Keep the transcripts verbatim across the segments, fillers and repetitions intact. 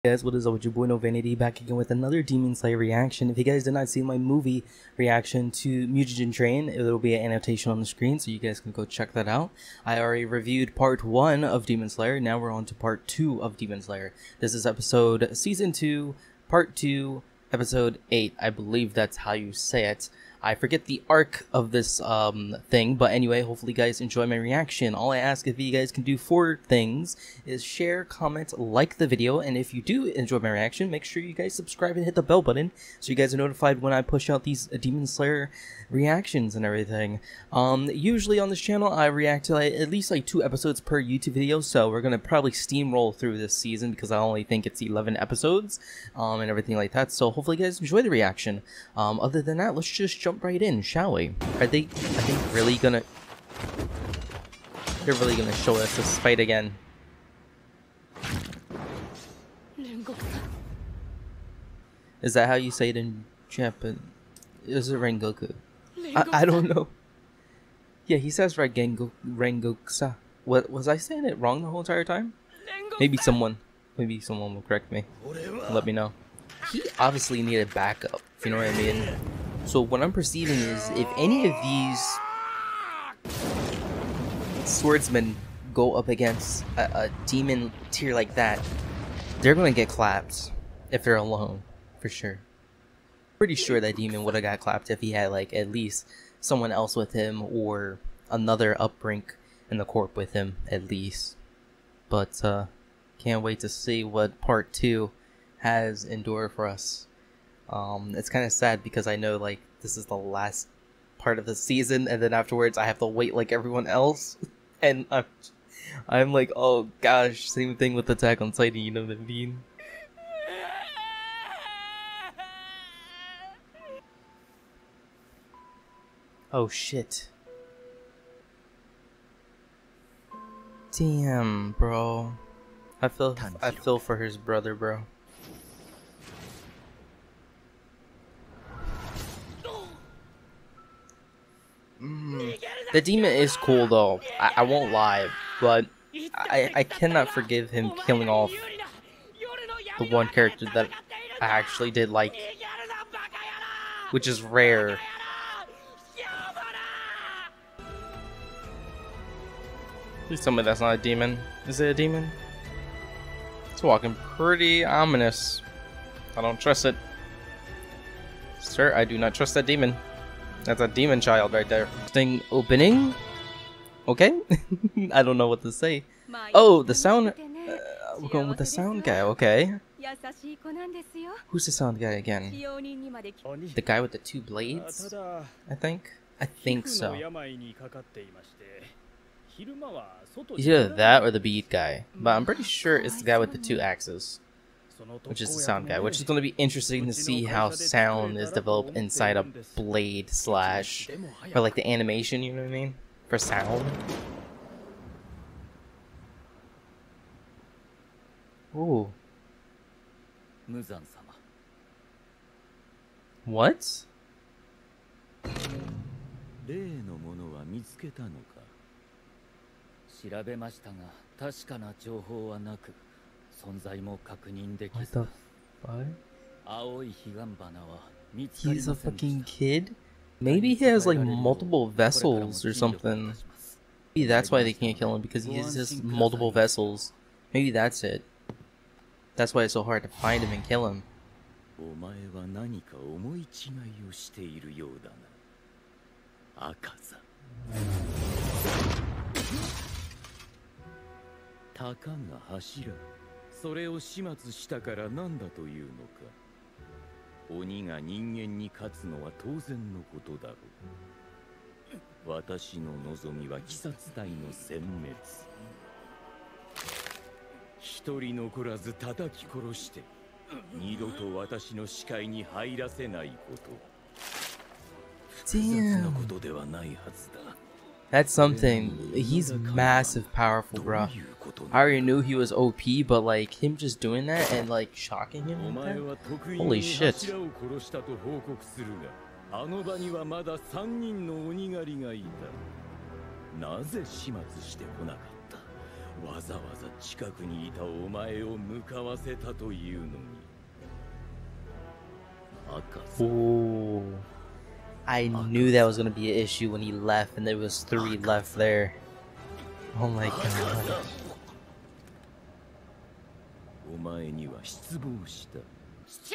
Guys, what is up with your boy No Vanity, back again with another Demon Slayer reaction. If you guys did not see my movie reaction to Mugen Train, it will be an annotation on the screen, so you guys can go check that out. I already reviewed part one of Demon Slayer. Now we're on to part two of Demon Slayer. This is episode season two, part two, episode eight. I believe that's how you say it. I forget the arc of this um thing, but anyway, hopefully you guys enjoy my reaction. All I ask if you guys can do four things is share, comment, like the video, and if you do enjoy my reaction, make sure you guys subscribe and hit the bell button so you guys are notified when I push out these uh, Demon Slayer reactions and everything. Um, usually on this channel, I react to like, at least like two episodes per YouTube video, so we're gonna probably steamroll through this season because I only think it's eleven episodes, um, and everything like that. So hopefully you guys enjoy the reaction. Um, other than that, let's just jump right in, shall we? Are they, I think, really gonna... They're really gonna show us this fight again. Is that how you say it in Japan? Is it Rengoku? I, I don't know. Yeah, he says Rengoku, Rengokusa. What, was I saying it wrong the whole entire time? Maybe someone, maybe someone will correct me. Let me know. He obviously needed backup, if you know what I mean. So what I'm perceiving is if any of these swordsmen go up against a, a demon tier like that, they're gonna get clapped if they're alone, for sure. Pretty sure that demon would have got clapped if he had like at least someone else with him or another uprank in the corp with him at least. But uh, can't wait to see what part two has in store for us. Um, it's kind of sad because I know like this is the last part of the season, and then afterwards I have to wait like everyone else, and I'm, I'm like, oh gosh, same thing with Attack on Titan, you know what I mean? Oh shit! Damn, bro. I feel I feel for his brother, bro. Mm. The demon is cool though, I, I won't lie, but I, I cannot forgive him killing off the one character that I actually did like, which is rare. Please tell me that's not a demon. Is it a demon? It's walking pretty ominous. I don't trust it. Sir, I do not trust that demon. That's a demon child right there. Thing opening? Okay? I don't know what to say. Oh, the sound... Uh, we're going with the sound guy, okay. Who's the sound guy again? The guy with the two blades? I think? I think so. Either that or the bead guy. But I'm pretty sure it's the guy with the two axes, which is the sound guy, which is going to be interesting to see how sound is developed inside a blade slash, or like the animation, you know what I mean, for sound. Ooh. What? What the fuck? He's a fucking kid? Maybe he has like multiple vessels or something. Maybe that's why they can't kill him, because he has just multiple vessels. Maybe that's it. That's why it's so hard to find him and kill him. Damn. That's something. He's massive powerful, bro. I already knew he was O P, but like him just doing that and like shocking him like that? Holy shit. わざわざ近くにいたお前を向かわせたというのに。赤さ。 Ooh. I knew that was gonna be an issue when he left and there was three left there. Oh my god. お前には失望した。父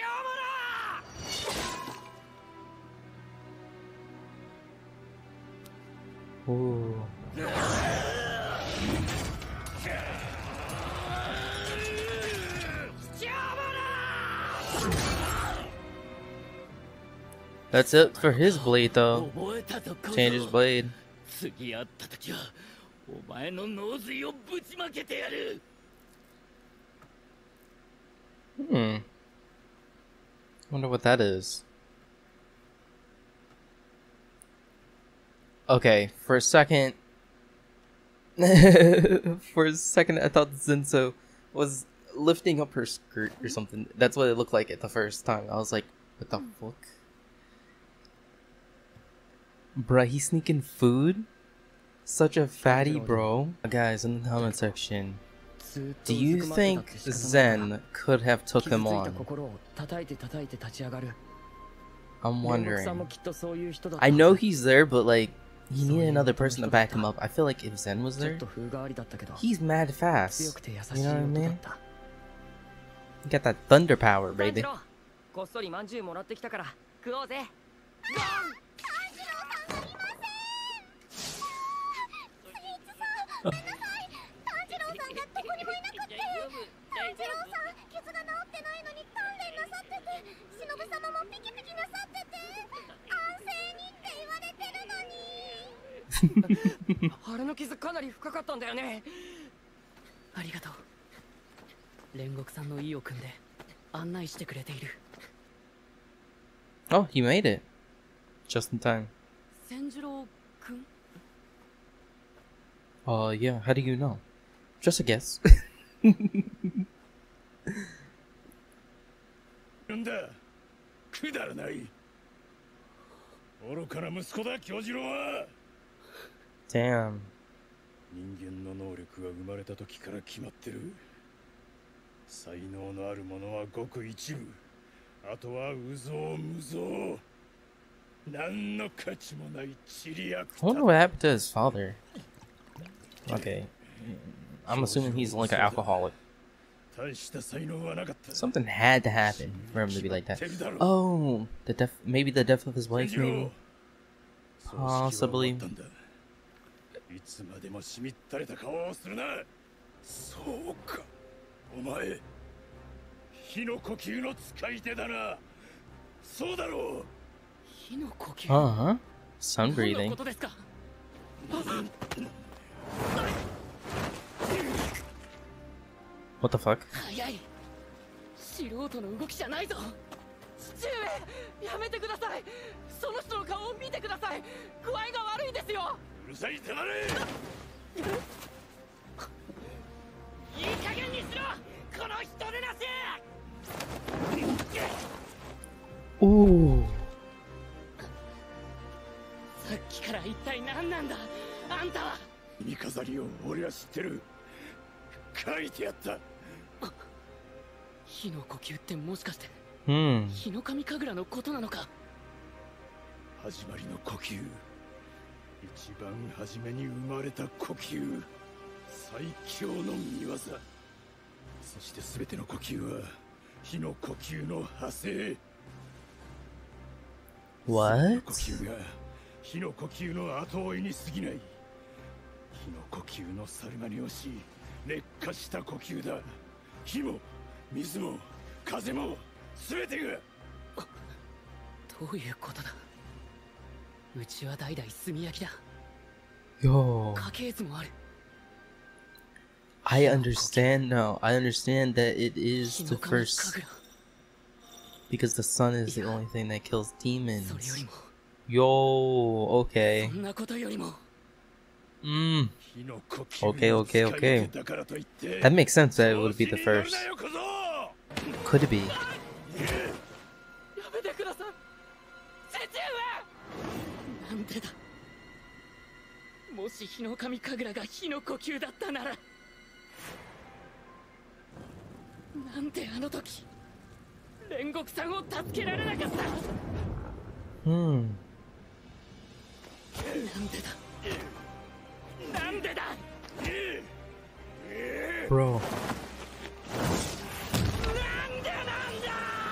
親。 Ooh. That's it for his blade though. Change his blade. Hmm. Wonder what that is. Okay, for a second, for a second, I thought Zenso was lifting up her skirt or something. That's what it looked like at the first time. I was like, what the fuck? Bruh, he's sneaking food? Such a fatty, bro. Guys, in the comment section, do you think Zen could have took him on? I'm wondering. I know he's there, but like, he needed another person to back him up. I feel like if Zen was there, he's mad fast. You know what I mean? He got that thunder power, baby. Oh, he made it. Just in time. Uh, yeah, how do you know? Just a guess. Damn. 人間の能力は生まれた時から決まってる。才能のある者はごく一部。あとは有象無象。何の価値もないチリアクタ。 I wonder what happened to his father. Okay. I'm assuming he's like an alcoholic. Something had to happen for him to be like that. Oh, the death, maybe the death of his wife, maybe? Possibly. いつまでもしみったれた顔をするな。そうか、お前火の呼吸の使い手だな。そうだろう。火の呼吸。 Uh huh. Sun breathing. What the fuck? 早い。素人の動きじゃないぞ。父上、やめてください。その人の顔を見てください。具合が悪いですよ。 うるさい、たまれ。 いい加減にしろ。この人でなし。 おお。 さっきから一体何なんだ。あんたは。 耳飾りを俺は知ってる。書いてやった。 火の呼吸ってもしかして、 うん、 火の神神楽のことなのか。 始まりの呼吸、一番初めに生まれた呼吸、最強の見業。そして全ての呼吸は火の呼吸の派生。 What? 呼吸が火の呼吸の後追いに過ぎない。火の呼吸の猿真似をし劣化した呼吸だ。火も水も風も全てが。 どういうことだ。うちは代々炭焼きだ。 Yo. 家系図もある。 I understand now. I understand that it is the first because the sun is the only thing that kills demons. Yo, okay. Mm. Okay, okay, okay. That makes sense that it would be the first. Could it be? なんでだ。もし火の神神楽が火の呼吸だったなら。 であの時煉獄さんを助けられなかった。 Hmm. なんでだなんでだ Bro. なんでなんだ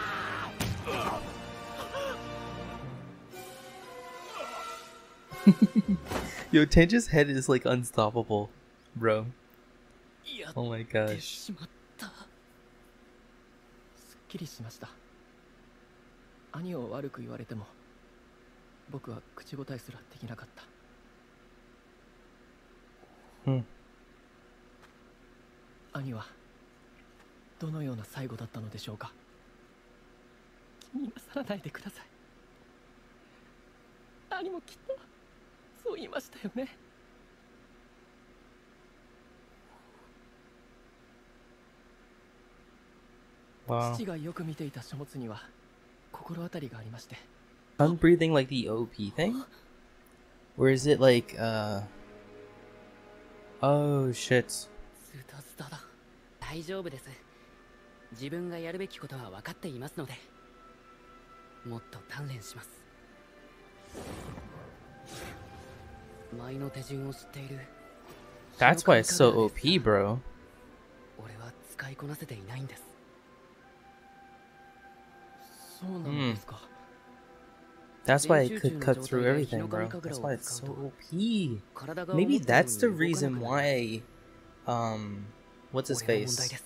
Yo, Tenji's head is like unstoppable, bro. やっ Oh my て gosh. しまった。すっきりしました。兄を悪く言われても僕は口答えすらできなかった。 Hmm. 兄はどのような最後だったのでしょうか。気になさらないでください。兄もきっとそう言いましたよね。 Wow. 父がよく見ていた書物には心当たりがありまして。 Sun breathing like the O P thing? Or is it like, uh... Oh, shit. ズタズタだ。大丈夫です。自分がやるべきことは分かっていますので、もっと鍛錬します。舞の手順を知っている。 That's why it's so O P, bro. 俺は使いこなせていないんです。そうなんですか。 That's why it could cut through everything, bro. That's why it's so O P. Maybe that's the reason why, um, what's his face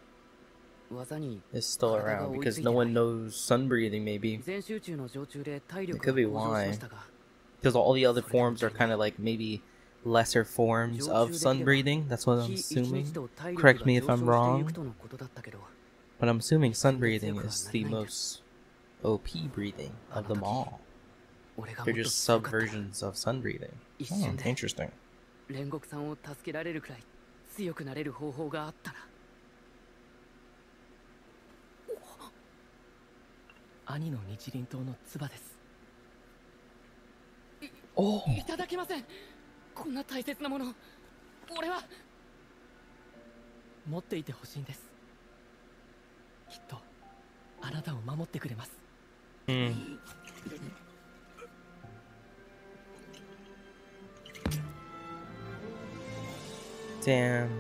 is still around, because no one knows sun breathing, maybe. It could be why. Because all the other forms are kind of like maybe lesser forms of sun breathing. That's what I'm assuming. Correct me if I'm wrong. But I'm assuming sun breathing is the most O P breathing of them all. They're just subversions of sun breathing. Hmm, interesting. 煉獄さんを助けられるくらい強くなれる方法があったら。兄の日輪刀の唾です。 おいただけません。こんな大切なもの、俺は持っていてほしいんです。きっとあなたを守ってくれます。 Hmm. Damn.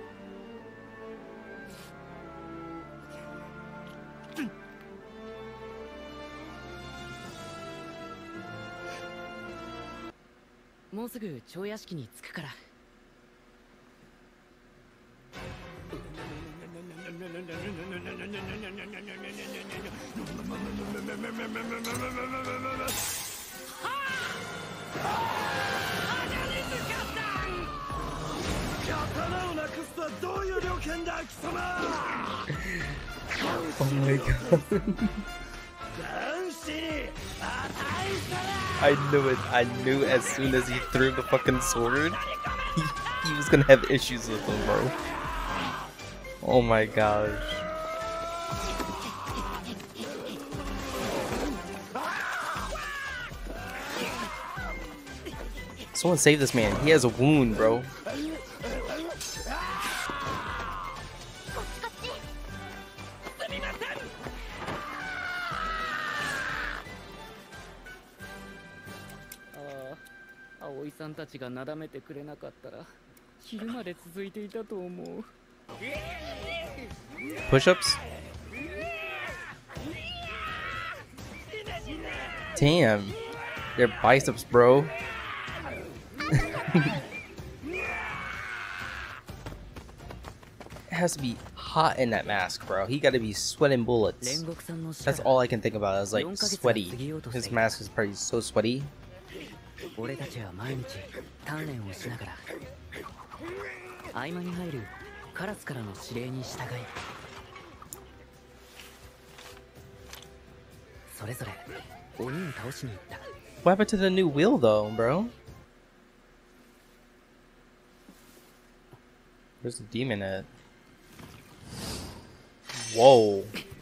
もうすぐ蝶屋敷に着くから。 Oh my god. I knew it. I knew as soon as he threw the fucking sword, he, he was gonna have issues with him, bro. Oh my gosh. Someone save this man. He has a wound, bro. Push-ups? Damn. They're biceps, bro. It has to be hot in that mask, bro. He gotta be sweating bullets. That's all I can think about is like sweaty. His mask is probably so sweaty. 俺たちは毎日鍛錬をしながら合間に入るカラスからの指令に従い、それぞれ鬼を倒しに行った。 What happened to the new wheel though, bro? Where's the demon at? Whoa.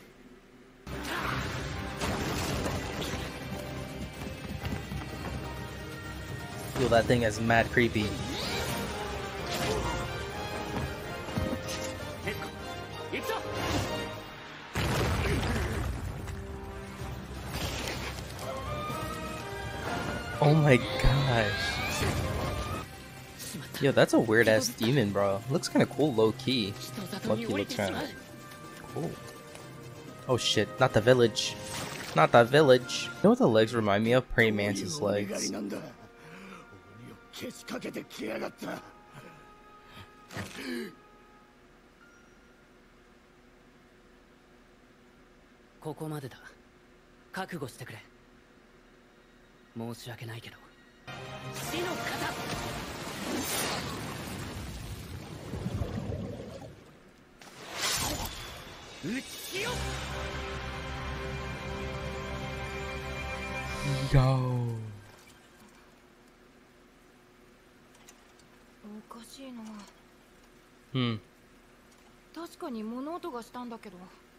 Yo, that thing is mad creepy. Oh my gosh. Yo, that's a weird ass demon, bro. Looks kind of cool, low key. Low key looks kind of cool. Oh shit! Not the village. Not the village. You know what the legs remind me of? Praying mantis legs. ここまでだ。覚悟してくれ。申し訳ないけど。死の型。撃ちよ。 Yo. おかしいな。 Hmm. 確かに物音がしたんだけど。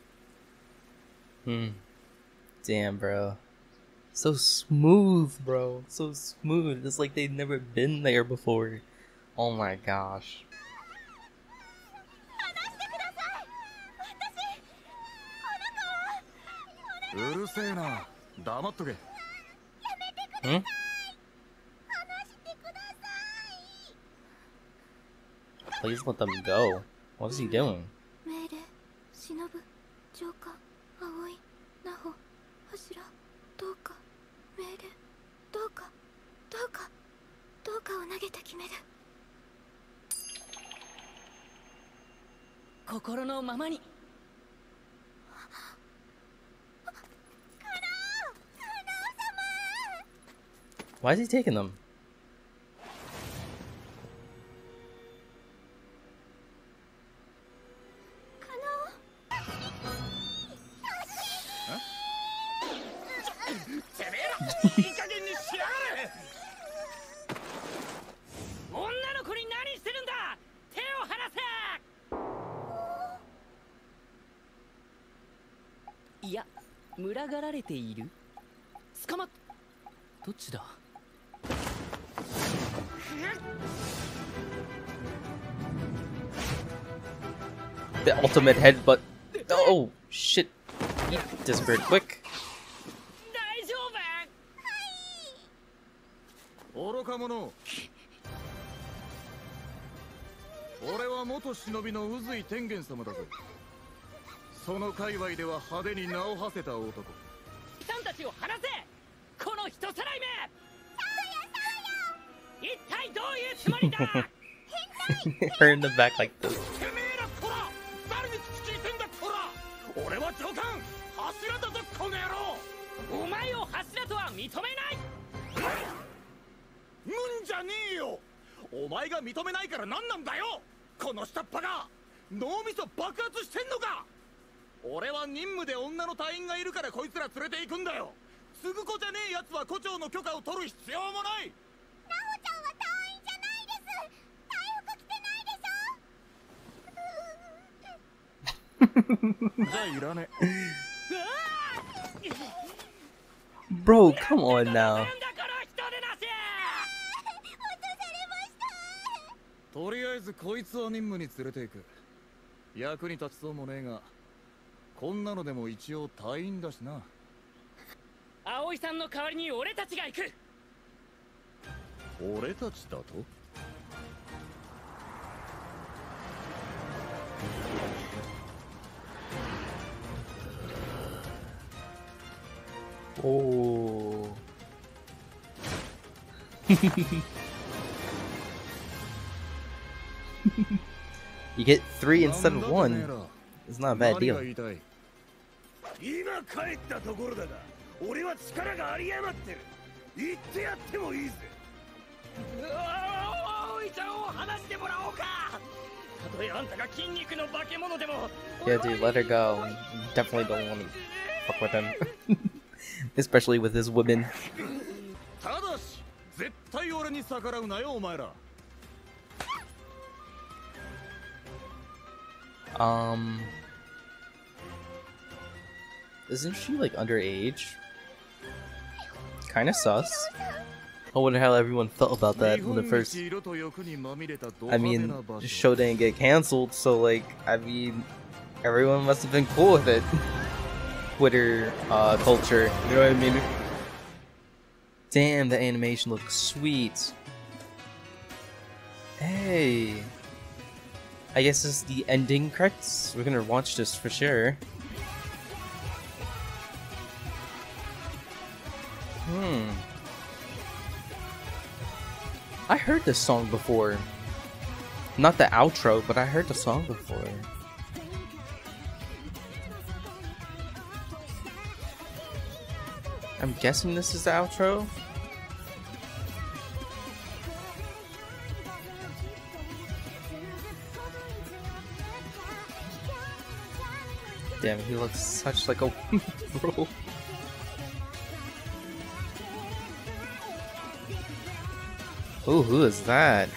Hmm. Damn, bro. So smooth, bro. So smooth. It's like they've never been there before. Oh my gosh. うるせえな。黙っとけ。 Hmm? Please let them go. What is he doing? 命令、忍、上官、葵、奈穂、柱、どうか、命令、どうか、どうか、どうかを投げて決める。 心のままに。 Why is he taking them? The ultimate headbutt. Oh shit! He disappeared quick. 愚か者。俺は元忍の宇髄天元様だぞ。その界隈では派手に名を馳せた男。 さんたちを離せ。この人さらいめ。一体どういうつもりだ。 Her in the back like this. 俺は上官柱だぞこの野郎。 お前を柱とは認めない。 むんじゃねえよ。お前が認めないから何なんだよ。この下っ端が脳みそ爆発してんのか。俺は任務で女の隊員がいるからこいつら連れて行くんだよ。継ぐ子じゃねえやつは胡蝶の許可を取る必要もない。 奈穂ちゃんは隊員じゃないです。隊服着てないでしょ。 じゃあいらね。 Bro, come on now. とりあえずこいつは任務に連れて行く。役に立ちそうもねえが、こんなのでも一応隊員だしな。 葵さんの代わりに俺たちが行く。 俺たちだと ？Oh. You get three instead of one. It's not a bad deal. 今帰ったところだが、俺は力があり余ってる。言ってやってもいいぜ。 葵ちゃんを離してもらおうか。たとえあんたが筋肉の化け物でも。 Yeah, dude, let her go. You definitely don't want to fuck with him. Especially with his women. ただし、絶対俺に逆らうなよ、お前ら。 Um, isn't she like underage? Kind of sus. I wonder how everyone felt about that when the first. I mean, the show didn't get canceled, so like, I mean, everyone must have been cool with it. Twitter uh, culture, you know what I mean? Damn, the animation looks sweet. Hey. I guess this is the ending credits. We're gonna watch this for sure. Hmm. I heard this song before. Not the outro, but I heard the song before. I'm guessing this is the outro. Damn, he looks such like a bro. Ooh, who is that?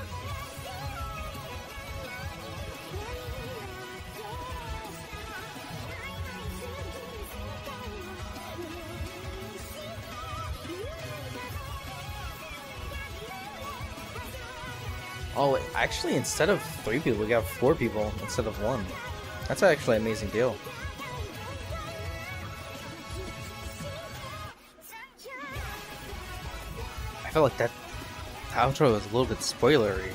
Oh, actually, instead of three people, we got four people instead of one. That's actually an amazing deal. I feel like that outro is a little bit spoilery.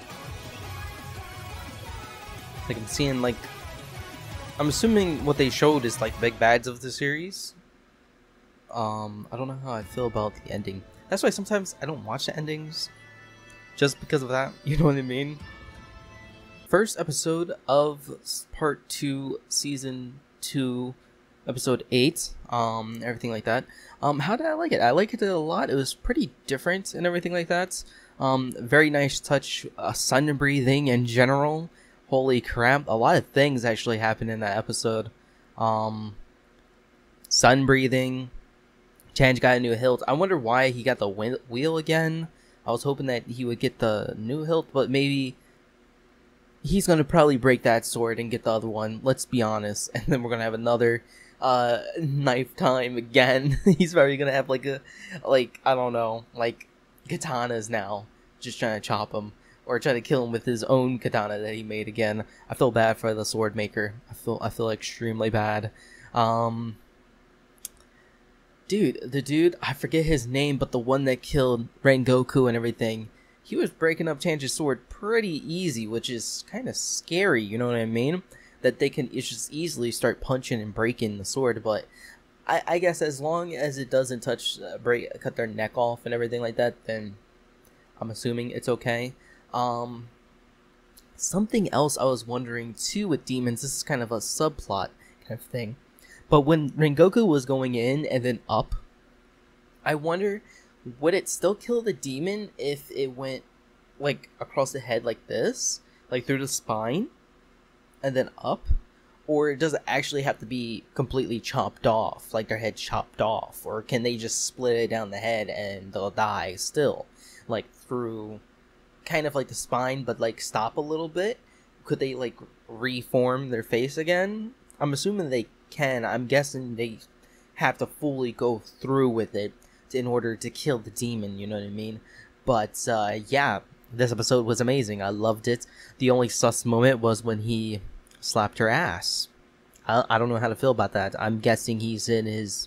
Like I'm seeing like, I'm assuming what they showed is like big bads of the series. Um, I don't know how I feel about the ending. That's why sometimes I don't watch the endings. Just because of that, you know what I mean? First episode of part two, season two, episode eight, um, everything like that. Um, how did I like it? I liked it a lot. It was pretty different and everything like that. Um, very nice touch, uh, sun breathing in general. Holy crap, a lot of things actually happened in that episode. Um, sun breathing. Change got a new hilt. I wonder why he got the wheel again. I was hoping that he would get the new hilt, but maybe he's going to probably break that sword and get the other one. Let's be honest. And then we're going to have another uh, knife time again. He's probably going to have like a, like, I don't know, like katanas now. Just trying to chop him. Or try to kill him with his own katana that he made again. I feel bad for the sword maker. I feel, I feel extremely bad. Um... Dude, the dude, I forget his name, but the one that killed Rengoku and everything, he was breaking up Change's sword pretty easy, which is kind of scary, you know what I mean? That they can just easily start punching and breaking the sword, but I, I guess as long as it doesn't touch, uh, break, cut their neck off and everything like that, then I'm assuming it's okay. Um, something else I was wondering too with demons, this is kind of a subplot kind of thing. But when Rengoku was going in and then up, I wonder, would it still kill the demon if it went, like, across the head like this? Like, through the spine? And then up? Or does it actually have to be completely chopped off? Like, their head chopped off? Or can they just split it down the head and they'll die still? Like, through, kind of like the spine, but, like, stop a little bit? Could they, like, reform their face again? I'm assuming they can. I'm guessing they have to fully go through with it in order to kill the demon, you know what I mean? But uh, yeah, this episode was amazing. I loved it. The only sus moment was when he slapped her ass. I, I don't know how to feel about that. I'm guessing he's in his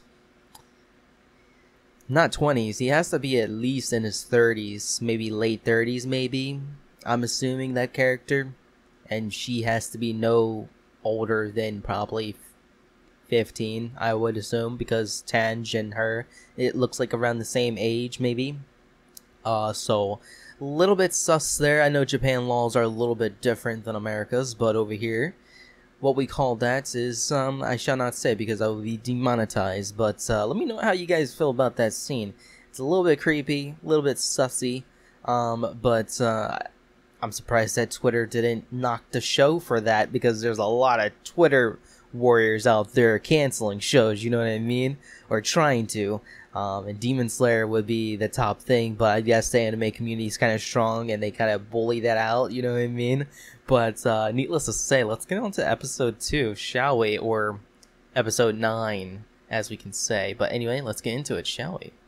not twenties. He has to be at least in his thirties, maybe late thirties maybe. I'm assuming that character, and she has to be no older than probably fifteen, I would assume, because Tange and her, it looks like around the same age, maybe. Uh, so, a little bit sus there. I know Japan laws are a little bit different than America's, but over here, what we call that is, um, I shall not say because I will be demonetized, but uh, let me know how you guys feel about that scene. It's a little bit creepy, a little bit sussy, um, but uh, I'm surprised that Twitter didn't knock the show for that, because there's a lot of Twitter warriors out there canceling shows, you know what I mean? Or trying to. Um, and Demon Slayer would be the top thing, but I guess the anime community is kind of strong and they kind of bully that out, you know what I mean? But uh, needless to say, let's get on to episode two, shall we? Or episode nine, as we can say. But anyway, let's get into it, shall we?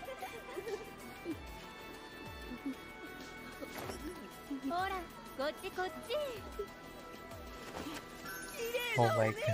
Oh my god.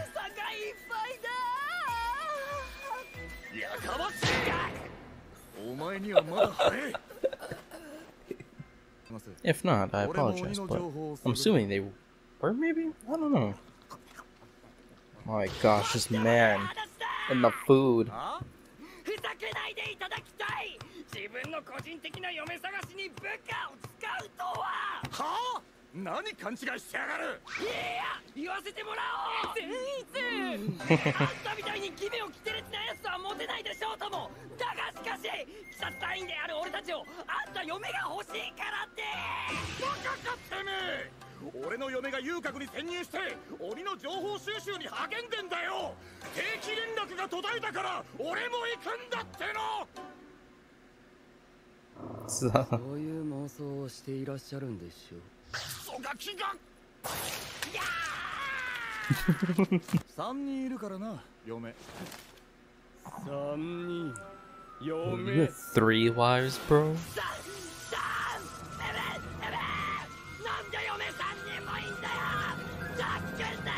If not, I apologize, but I'm assuming they were, maybe? I don't know. Oh my gosh, this man and the food. ふざけないでいただきたい。自分の個人的な嫁探しに部下を使うとは。 はあ？何勘違いしてやがる。 いや、言わせてもらおう。善逸。あんたみたいに奇妙奇天烈なやつはモテないでしょうとも。だがしかし、鬼殺隊員である俺たちをあんた嫁が欲しいからって。 バカかてめえ。俺の嫁が遊郭に潜入して鬼の情報収集に励んでんだよ。定期連絡が途絶えたから俺も行くんだっての。 そういう妄想をしていらっしゃるんでしょう。 クソガキが。 いや三人いるからな、嫁。 三人。嫁。 You have three wives, bro? なんで嫁さん人もいんだよ。助けんだ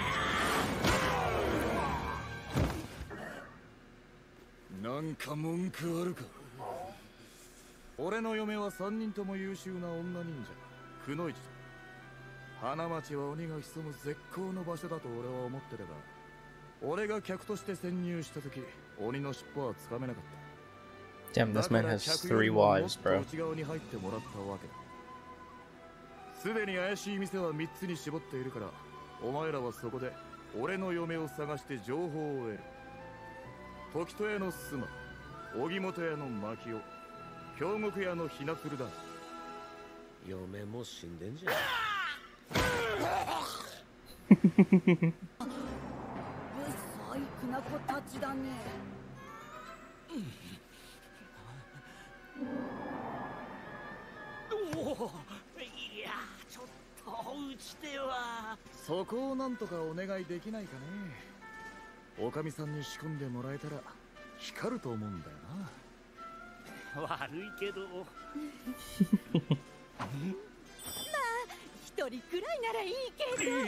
よ。なんか文句あるか。俺の嫁は三人とも優秀な女忍者、くのいちだ。花町は鬼が潜む絶好の場所だと俺は思ってれば、俺が客として潜入した時、鬼の尻尾はつかめなかった。 Damn, this man has three wives, bro. 内側に入ってもらったわけだ。すでに怪しい店は三つに絞っているから、お前らはそこで俺の嫁を探して情報を得る。時戸屋の須磨、荻本屋の牧雄、京極屋のひなつるだ。 嫁も死んでんじゃん。 不細工な子たちだね。 おお、いや、ちょっとうちでは。 そこをなんとかお願いできないかね。おかみさんに仕込んでもらえたら光ると思うんだよな。悪いけど。 まあ一人くらいならいいけど。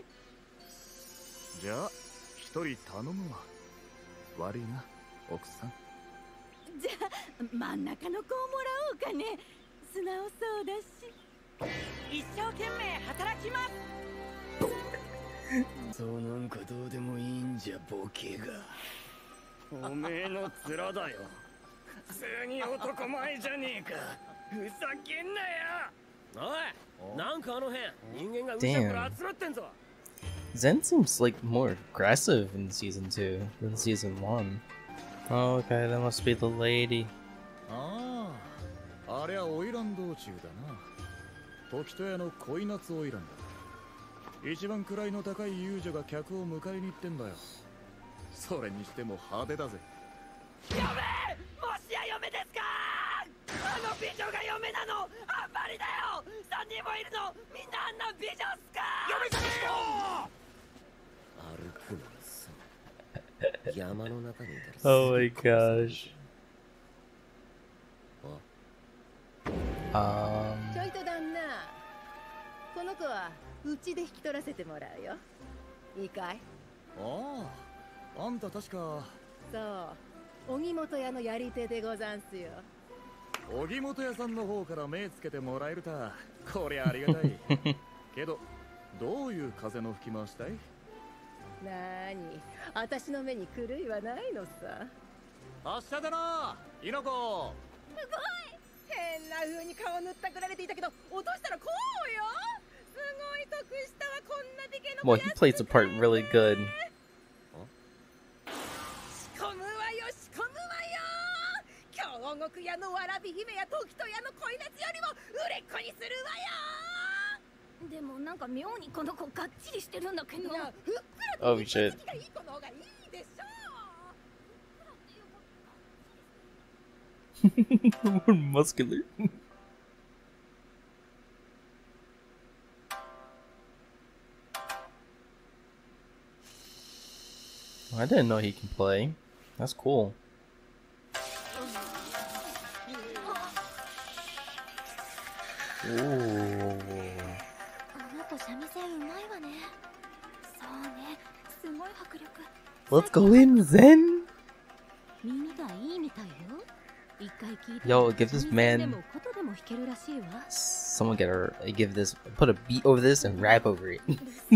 じゃあ一人頼むわ。悪いな奥さん。 じゃあ真ん中の子をもらおうかね。素直そうだし。 一生懸命働きます。 そうなんかどうでもいいんじゃボケが。 おめえの面だよ。普通に男前じゃねえか。ふざけんなよ。おい、なんかあの辺人間がうしゃくら集まってんぞ。 Zen seems like more aggressive in season two than season one. Oh, okay, that must be the lady. ああ、あれは花魁道中だな。時戸屋の恋夏花魁だ。一番位の高い遊女が客を迎えに行ってんだよ。それにしても派手だぜ。 嫁、もしや嫁ですか。あの美女が嫁なの。あんまりだよ。三人もいるの。みんなあんな美女っすか。嫁じゃねえよ。 歩くのさ。山の中にいたら。 Oh my gosh. Um. ちょいと旦那。この子はうちで引き取らせてもらうよ。いいかい？ ああ、あんた確か。 そう、荻本屋のやり手でござんすよ。 荻本屋さんの方から目つけてもらえるた。こりゃありがたい。けど、どういう風の吹き回したい？ なーに、私の目に狂いはないのさ。 明日だな、猪子。すごい。変な風に顔塗ったくられていたけど、落としたらこうよ。すごい得したわ、こんなでけの。 Well, he plays the part really good. 仕込むわよ、仕込むわよ。京極屋のわらび姫や時戸屋の恋夏よりも売れっ子にするわよ。 でもなんか妙にこの子がっちりしてるんだけど。 ふっくらと Oh shit. がいい子の方がいいでしょう。 More muscular. I didn't know he can play. That's cool. Ooh. あの子三味線うまいわね。そうね、すごい迫力。 Let's go in, Zen. 耳がいいみたいよ。 Yo, give this man. Someone get her. Give this. Put a beat over this and rap over it.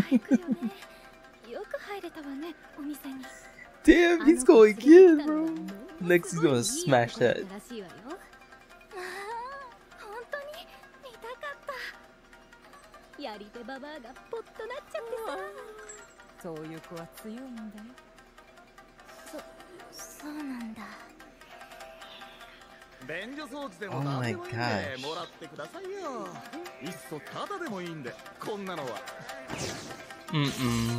Damn, he's going in, bro. Next, he's gonna smash that. Oh my gosh. Mm-mm.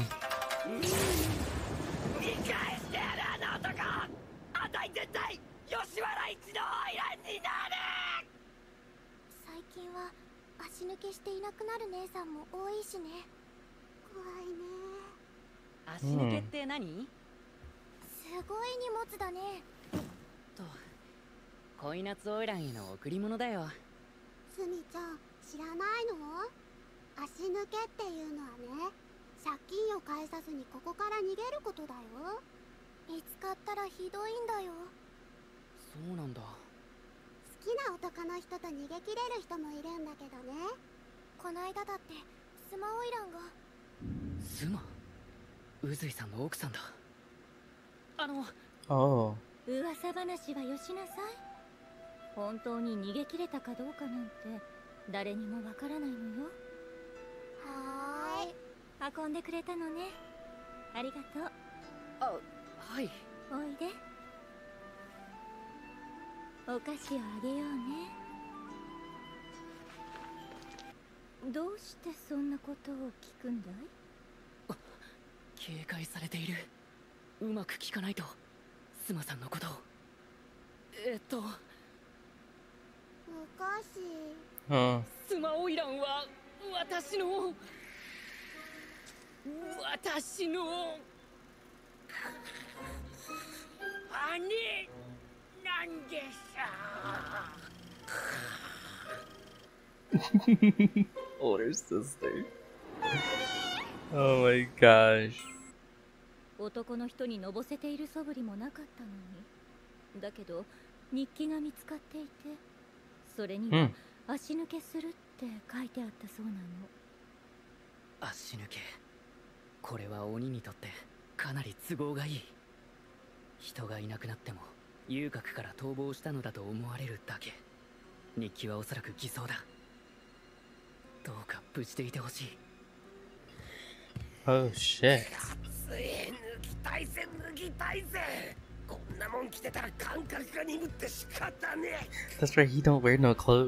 最近は足抜けしていなくなる姉さんも多いしね。怖いね。 足抜けって何？ すごい荷物だね。 と恋夏オイランへの贈り物だよ。 スミちゃん知らないの？足抜けっていうのはね、借金を返さずにここから逃げることだよ。見つかったらひどいんだよ。 そうなんだ。 好きな男の人と逃げ切れる人もいるんだけどね。こないだだってスマオイランが。 スマ？宇髄さんの奥さんだ。あの。 Oh. 噂話はよしなさい。本当に逃げ切れたかどうかなんて誰にもわからないのよ。はーい。運んでくれたのね。ありがとう。 あ、はい。 おいで。お菓子をあげようね。どうしてそんなことを聞くんだい？ あ、警戒されている。うまく聞かないとスマさんのことを。えっとお菓子。 Huh. スマオイランは私の私の姉なんでさ。 Older sister. Oh my gosh. 男の人にのぼせている素振りもなかったのに。だけど日記が見つかっていて、それには足抜けするって書いてあったそうなの。 足抜け。これは鬼にとってかなり都合がいい。人がいなくなっても遊郭から逃亡したのだと思われるだけ。日記はおそらく偽装だ。どうか無事でいてほしい。 Oh shit. 脱ぎたいぜ脱ぎたいぜ。こんなもん着てたら感覚が鈍って仕方ねえ。 That's right, he don't wear no clothes.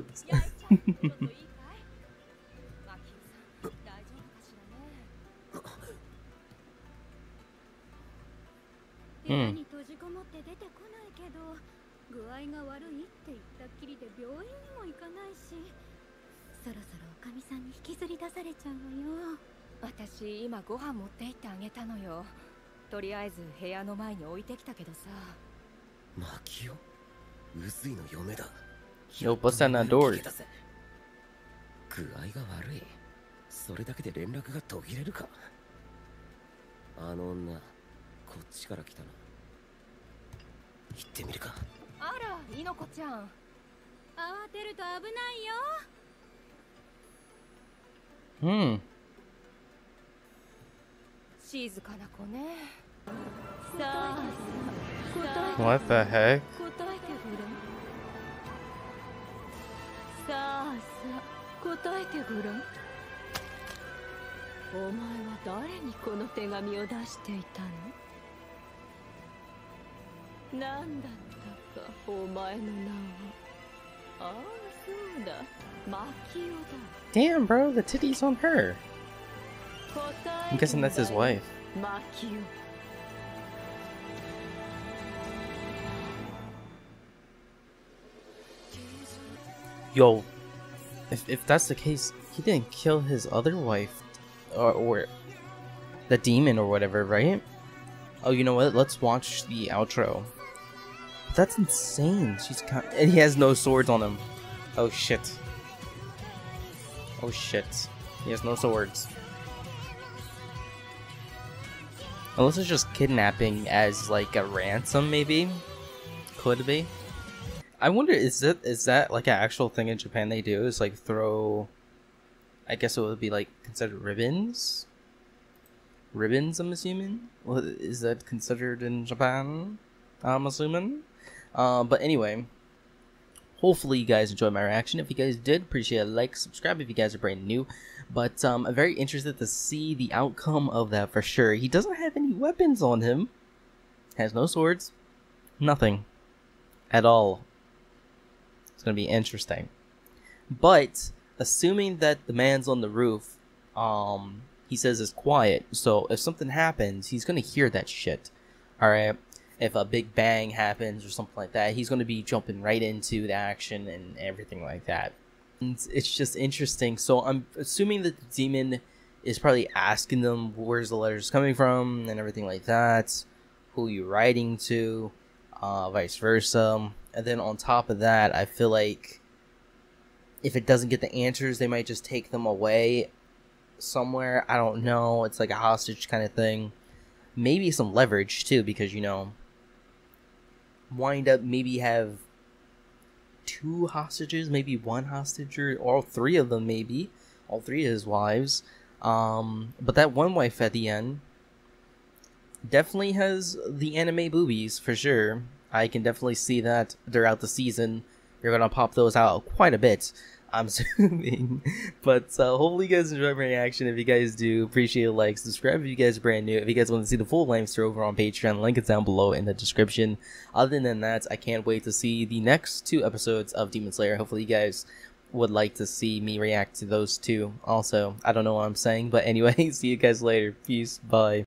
Hmm. に閉じこもって出てこないけど、具合が悪いって言ったっきりで病院にも行かないし、そろそろおかみさんに引きずり出されちゃうわよ。 私今ご飯持って行ってあげたのよ。とりあえず部屋の前に置いてきたけどさ。 マキオ、宇髄の嫁だ。 Yo, bust down that door. 具合が悪い。それだけで連絡が途切れるか。あの女、こっちから来たな。行ってみるか。 あら、イノコちゃん。 慌てると危ないよ。 Hmm. 静かな子ね。 さあ、答えて。 What the heck? 答えてごらん。さあさあ、答えてごらん。お前は誰にこの手紙を出していたの？何だったか、お前の名は。ああ、そうだ。マキオだ。 Damn, bro, the titty's on her. 答え I'm guessing that's his wife. マキオ。 Yo, if if that's the case, he didn't kill his other wife, or, or the demon or whatever, right? Oh, you know what? Let's watch the outro. That's insane. She's kind and he has no swords on him. Oh shit. Oh shit. He has no swords. Unless it's just kidnapping as like a ransom, maybe. Could be. I wonder, is that is that like an actual thing in Japan they do? Is like throw, I guess it would be like considered ribbons? Ribbons, I'm assuming? Well, is that considered in Japan? I'm assuming. Uh, but anyway, hopefully you guys enjoyed my reaction. If you guys did, appreciate a like, subscribe if you guys are brand new. But um, I'm very interested to see the outcome of that for sure. He doesn't have any weapons on him. Has no swords. Nothing. At all. It's going to be interesting. But, assuming that the man's on the roof, um, he says it's quiet. So, if something happens, he's going to hear that shit. Alright? If a big bang happens or something like that, he's going to be jumping right into the action and everything like that. And it's just interesting. So, I'm assuming that the demon is probably asking them where's the letters coming from and everything like that. Who you're writing to, uh, vice versa. And then on top of that, I feel like if it doesn't get the answers, they might just take them away somewhere. I don't know. It's like a hostage kind of thing. Maybe some leverage too, because, you know, wind up maybe have two hostages, maybe one hostage, or all three of them, maybe. All three of his wives. Um, but that one wife at the end definitely has the anime boobies, for sure. I can definitely see that throughout the season. You're gonna pop those out quite a bit, I'm assuming. But uh, hopefully you guys enjoy my reaction. If you guys do, appreciate a like, subscribe if you guys are brand new. If you guys want to see the full length, they're over on Patreon. Link is down below in the description. Other than that, I can't wait to see the next two episodes of Demon Slayer. Hopefully you guys would like to see me react to those two also. I don't know what I'm saying, but anyway, see you guys later. Peace, bye.